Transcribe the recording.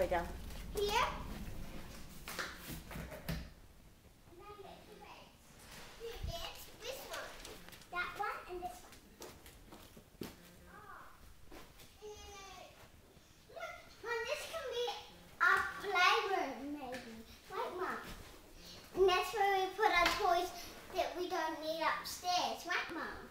way down. Here. This one. That one and this one. Mum, this can be our playroom maybe. Right, Mum? And that's where we put our toys that we don't need upstairs. Right, Mum?